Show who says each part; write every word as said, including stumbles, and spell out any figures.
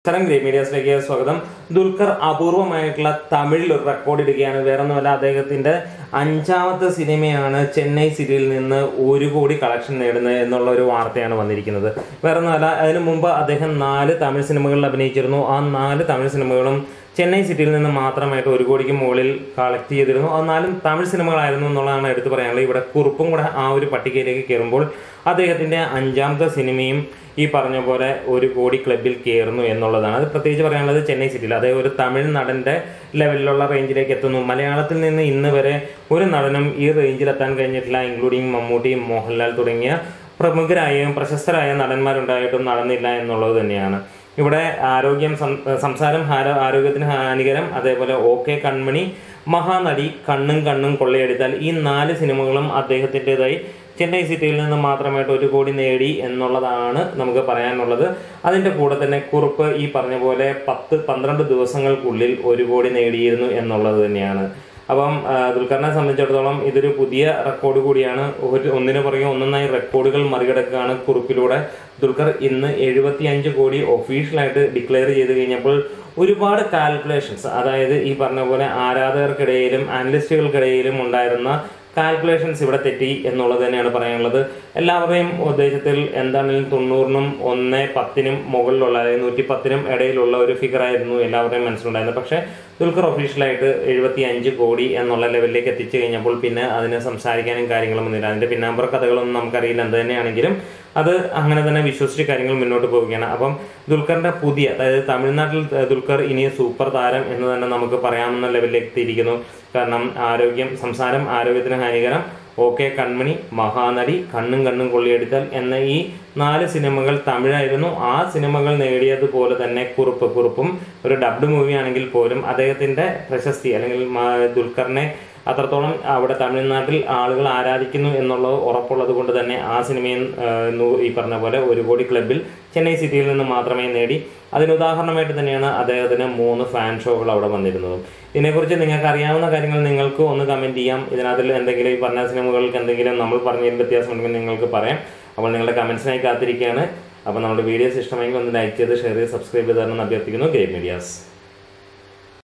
Speaker 1: Grape Media's Swagadam, Dulqar Apurva Maitla, Tamil record again, Veranala, the Anchava cinema, Chennai City in the Urugodi collection, Nolo Varte and Vandikin. Veranala, Mumba, Adehan Nale, Tamil cinema Labinature, no, on Nale, Tamil cinema, Chennai City in the Matra, Urugodi Molil, Kalaki, on Nalam, Tamil cinema, I don't know, Nolan, but Kurupung, our particular Kerambol, Adehatina, Anjam the cinema. This is club care Chennai City. That is Tamil level range. Malayalam range including Mammootty, Mohanlal, Pramukaraayam, Prashastharaayam, Nadanmarundayattum Nadanilla എന്നുള്ളത് തന്നെയാണ്. ഇവിടെ ആരോഗ്യം സംസാരം ആരോഗ്യത്തിന് ഹാനികരം അതേപോലെ okay കൺമണി മഹാനടി കണ്ണും കണ്ണും കൊള്ളയടിച്ചാൽ ഈ നാല് സിനിമകളും അദ്ദേഹത്തിന്റേതായി ചെന്നൈ സിറ്റിയിൽ നിന്ന് മാത്രമായിട്ട് ഒരു കോടി നേടി എന്നുള്ളതാണ് നമുക്ക് പറയാനുള്ളത്. അതിന്റെ കൂടെ തന്നെ കുറുപ്പ് ഈ പറഞ്ഞ പോലെ പത്ത് പന്ത്രണ്ട് ദിവസങ്ങൾക്കുള്ളിൽ ഒരു കോടി നേടിയിരുന്നു എന്നുള്ളത് തന്നെയാണ്. അപ്പം ദുൽഖറിനെ സംബന്ധിച്ചിടത്തോളം ഇതൊരു പുതിയ റെക്കോർഡ് കൂടിയാണ്. ഒന്നിനു പുറകെ ഒന്നൊന്നായി റെക്കോർഡുകൾ മറികടക്കുകയാണ് കുറുപ്പിലൂടെ. ദുൽഖർ ഇന്ന് എഴുപത്തിയഞ്ച് കോടി ഒഫീഷ്യലായിട്ട് ഡിക്ലെയർ ചെയ്ത് കഴിഞ്ഞപ്പോൾ ഒരുപാട് കാൽക്കുലേഷൻസ്, അതായത് ഈ പറഞ്ഞ പോലെ ആരാധകർക്കിടയിലും അനലിസ്റ്റുകൾക്കിടയിലും ഉണ്ടായിരുന്ന കാൽക്കുലേഷൻസ് ഇവിടെ തെറ്റി എന്നുള്ളത് തന്നെയാണ് പറയാനുള്ളത്. എല്ലാവരുടെയും ഉദ്ദേശത്തിൽ എന്താണെങ്കിലും തൊണ്ണൂറിനും ഒന്ന് പത്തിനും മുകളിലുള്ള അതായത് നൂറ്റി പത്തിനും ഇടയിലുള്ള ഒരു ഫിഗർ ആയിരുന്നു എല്ലാവരുടെയും മനസ്സിലുണ്ടായിരുന്നത്. പക്ഷേ ദുൽഖർ ഒഫീഷ്യലായിട്ട് എഴുപത്തി അഞ്ച് കോടി എന്നുള്ള ലെവലിലേക്ക് എത്തിച്ചു കഴിഞ്ഞപ്പോൾ പിന്നെ അതിനെ സംസാരിക്കാനും കാര്യങ്ങളും ഒന്നുമില്ല. അതിന്റെ പിന്നാമ്പുറ കഥകളൊന്നും നമുക്കറിയില്ല. എന്ത് തന്നെയാണെങ്കിലും അത് അങ്ങനെ തന്നെ വിശ്വസിച്ച് കാര്യങ്ങൾ മുന്നോട്ട് പോവുകയാണ്. അപ്പം ദുൽഖറിന്റെ പുതിയ അതായത് തമിഴ്നാട്ടിൽ ദുൽഖർ ഇനി സൂപ്പർ താരം എന്ന് തന്നെ നമുക്ക് പറയാവുന്ന ലെവലിലേക്ക് എത്തിയിരിക്കുന്നു. കാരണം ആരോഗ്യം സംസാരം ആരോഗ്യത്തിന് ഹാനികരം, ഓക്കെ കൺമണി, മഹാനടി, കണ്ണും കണ്ണും കൊള്ളിയടിച്ചാൽ എന്ന ഈ നാല് സിനിമകൾ തമിഴായിരുന്നു. ആ സിനിമകൾ നേടിയതുപോലെ തന്നെ കുറുപ്പ് കുറുപ്പും ഒരു ഡബ്ഡ് മൂവി ആണെങ്കിൽ പോലും അദ്ദേഹത്തിന്റെ പ്രശസ്തി അല്ലെങ്കിൽ ദുൽഖറിനെ അത്രത്തോളം അവിടെ തമിഴ്നാട്ടിൽ ആളുകൾ ആരാധിക്കുന്നു എന്നുള്ളത് ഉറപ്പുള്ളത് കൊണ്ട് തന്നെ ആ സിനിമയും ഈ പറഞ്ഞ പോലെ ഒരു കോടി ക്ലബിൽ ചെന്നൈ സിറ്റിയിൽ നിന്ന് മാത്രമേ നേടി. അതിനുദാഹരണമായിട്ട് തന്നെയാണ് അദ്ദേഹത്തിന് മൂന്ന് ഫാൻ ഷോകൾ അവിടെ വന്നിരുന്നത്. ഇതിനെക്കുറിച്ച് നിങ്ങൾക്ക് അറിയാവുന്ന കാര്യങ്ങൾ നിങ്ങൾക്ക് ഒന്ന് കമന്റ് ചെയ്യാം. ഇതിനകത്തിൽ എന്തെങ്കിലും ഈ പറഞ്ഞ സിനിമകൾക്ക് എന്തെങ്കിലും നമ്മൾ പറഞ്ഞതിൽ വ്യത്യാസം ഉണ്ടെങ്കിൽ നിങ്ങൾക്ക് പറയാം. അപ്പോൾ നിങ്ങളുടെ കമന്റ്സിനായി കാത്തിരിക്കുകയാണ്. അപ്പോൾ നമ്മുടെ വീഡിയോസ് ഇഷ്ടമെങ്കിൽ ഒന്ന് ലൈക്ക് ചെയ്ത് ഷെയർ ചെയ്ത് സബ്സ്ക്രൈബ് ചെയ്ത് തരണം അഭ്യർത്ഥിക്കുന്നു. Grape medias.